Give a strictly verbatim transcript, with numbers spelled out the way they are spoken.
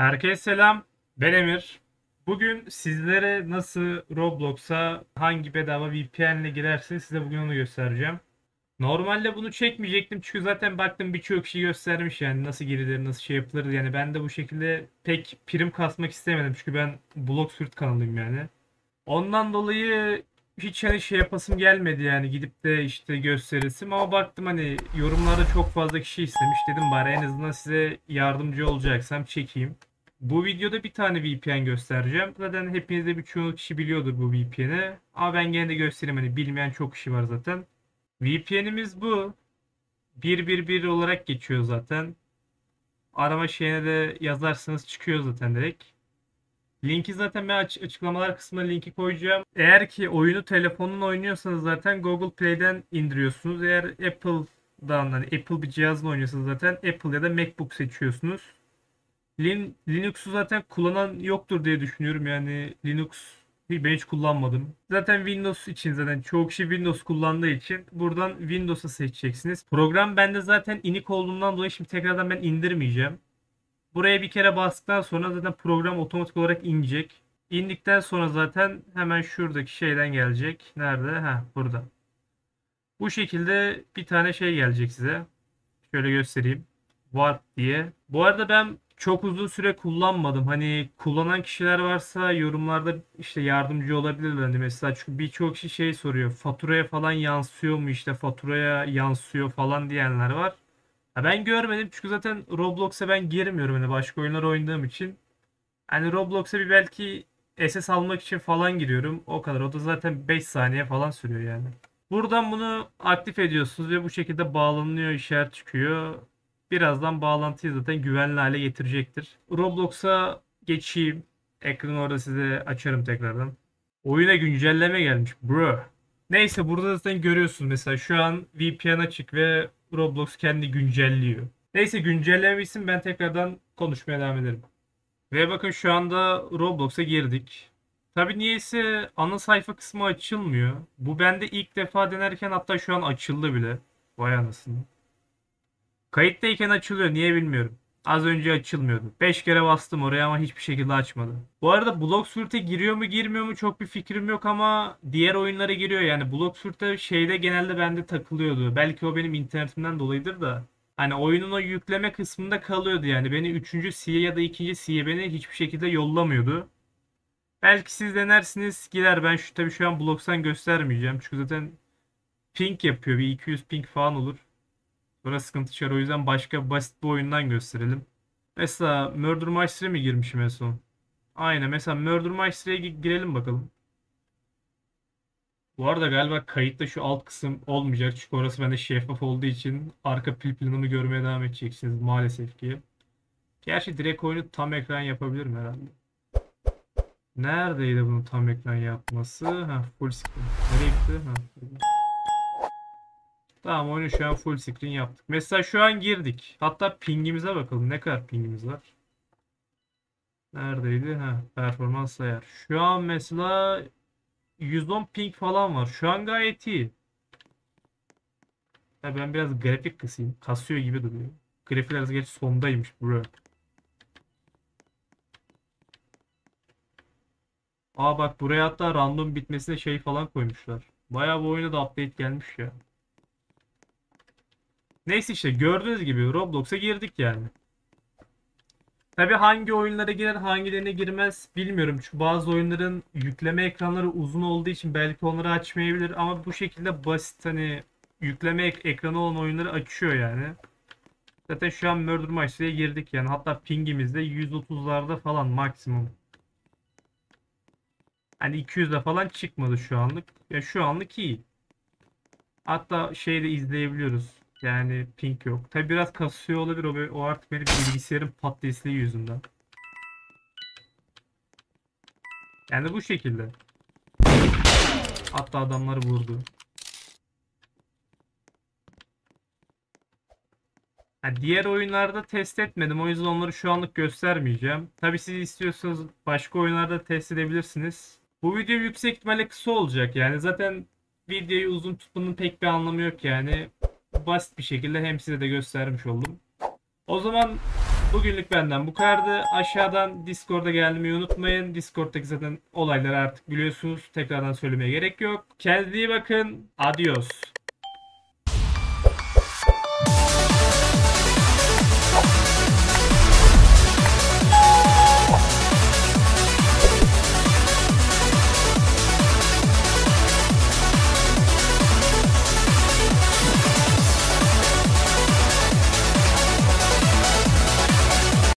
Herkese selam. Ben Emir. Bugün sizlere nasıl Roblox'a hangi bedava V P N ile girersiniz size bugün onu göstereceğim. Normalde bunu çekmeyecektim çünkü zaten baktım birçok kişi göstermiş yani nasıl girilir, nasıl şey yapılır. Yani ben de bu şekilde pek prim kasmak istemedim çünkü ben Bloxfruit kanalıyım yani. Ondan dolayı hiç hani şey yapasım gelmedi yani gidip de işte gösterilsin ama baktım hani yorumlarda çok fazla kişi istemiş dedim bari en azından size yardımcı olacaksam çekeyim. Bu videoda bir tane V P N göstereceğim. Zaten hepinizde birçoğu kişi biliyordur bu V P N'i. Ama ben gene de göstereyim hani bilmeyen çok kişi var zaten. V P N'imiz bu. bir bir bir olarak geçiyor zaten. Arama şeyine de yazarsanız çıkıyor zaten direkt. Linki zaten ben aç- açıklamalar kısmına linki koyacağım. Eğer ki oyunu telefonun oynuyorsanız zaten Google Play'den indiriyorsunuz. Eğer Apple'dan hani Apple bir cihazla oynuyorsanız zaten Apple ya da MacBook seçiyorsunuz. Lin Linux'u zaten kullanan yoktur diye düşünüyorum. Yani Linux ben hiç kullanmadım. Zaten Windows için zaten çoğu kişi Windows kullandığı için buradan Windows'u seçeceksiniz. Program bende zaten inik olduğundan dolayı şimdi tekrardan ben indirmeyeceğim. Buraya bir kere bastıktan sonra zaten program otomatik olarak inecek. İndikten sonra zaten hemen şuradaki şeyden gelecek. Nerede? Ha, burada. Bu şekilde bir tane şey gelecek size. Şöyle göstereyim. Warp diye. Bu arada ben çok uzun süre kullanmadım. Hani kullanan kişiler varsa yorumlarda işte yardımcı olabilirler. Hani mesela çünkü birçok kişi şey soruyor. Faturaya falan yansıyor mu işte faturaya yansıyor falan diyenler var. Ha ben görmedim çünkü zaten Roblox'a ben girmiyorum hani başka oyunlar oynadığım için. Hani Roblox'a bir belki S S almak için falan giriyorum. O kadar. O da zaten beş saniye falan sürüyor yani. Buradan bunu aktif ediyorsunuz ve bu şekilde bağlanıyor işaret çıkıyor. Birazdan bağlantıyı zaten güvenli hale getirecektir. Roblox'a geçeyim. Ekranı orada size açarım tekrardan. Oyuna güncelleme gelmiş bro. Neyse burada zaten görüyorsunuz mesela şu an V P N açık ve Roblox kendi güncelliyor. Neyse güncelleme bitsin ben tekrardan konuşmaya devam ederim. Ve bakın şu anda Roblox'a girdik. Tabi niyeyse ana sayfa kısmı açılmıyor. Bu bende ilk defa denerken hatta şu an açıldı bile. Vay anasını. Kayıttayken açılıyor niye bilmiyorum. Az önce açılmıyordu. beş kere bastım oraya ama hiçbir şekilde açmadı. Bu arada Bloxfruit'e giriyor mu girmiyor mu çok bir fikrim yok ama diğer oyunlara giriyor yani. Bloxfruit'e şeyde genelde bende takılıyordu. Belki o benim internetimden dolayıdır da. Hani oyunun o yükleme kısmında kalıyordu yani. Beni üçüncü C'ye ya da ikinci C'ye beni hiçbir şekilde yollamıyordu. Belki siz denersiniz gider. Ben şu tabii şu an Blox'tan göstermeyeceğim. Çünkü zaten ping yapıyor. Bir iki yüz ping falan olur. Sonra sıkıntı çıkar. O yüzden başka basit bir oyundan gösterelim. Mesela Murder Mystery'e mi girmişim en son? Aynen. Mesela Murder Mystery'e gi- girelim bakalım. Bu arada galiba kayıtta şu alt kısım olmayacak. Çünkü orası bende şeffaf olduğu için arka pil planımı görmeye devam edeceksiniz maalesef ki. Gerçi direkt oyunu tam ekran yapabilirim herhalde. Neredeydi bunun tam ekran yapması? Ha, full screen. Nereye gitti? Ha, burada. Tamam oyunu şu an full screen yaptık. Mesela şu an girdik. Hatta pingimize bakalım. Ne kadar pingimiz var? Neredeydi? Ha, performans ayar. Şu an mesela yüz on ping falan var. Şu an gayet iyi. Ya ben biraz grafik kısayım. Kasıyor gibi duruyor. Grafikler geç sondaymış bro. Aa bak buraya hatta random bitmesine şey falan koymuşlar. Bayağı bu oyuna da update gelmiş ya. Neyse işte gördüğünüz gibi Roblox'a girdik yani. Tabii hangi oyunlara girer hangilerine girmez bilmiyorum. Çünkü bazı oyunların yükleme ekranları uzun olduğu için belki onları açmayabilir. Ama bu şekilde basit hani yükleme ek- ekranı olan oyunları açıyor yani. Zaten şu an Murder Mystery'e girdik yani. Hatta pingimiz de yüz otuzlarda falan maksimum. Hani iki yüzde falan çıkmadı şu anlık. Ya şu anlık iyi. Hatta şeyi de izleyebiliyoruz. Yani ping yok. Tabi biraz kasıyor olabilir. O, o artık benim bilgisayarın patatesliği yüzünden. Yani bu şekilde. Hatta adamları vurdu. Ha, diğer oyunlarda test etmedim. O yüzden onları şu anlık göstermeyeceğim. Tabi siz istiyorsanız başka oyunlarda test edebilirsiniz. Bu video yüksek ihtimalle kısa olacak. Yani zaten videoyu uzun tutmanın pek bir anlamı yok yani. Basit bir şekilde hem size de göstermiş oldum. O zaman Bugünlük benden bu kadardı. Aşağıdan Discord'a gelmeyi unutmayın. Discord'daki zaten olayları artık biliyorsunuz. Tekrardan söylemeye gerek yok. Kendinize iyi bakın. Adios.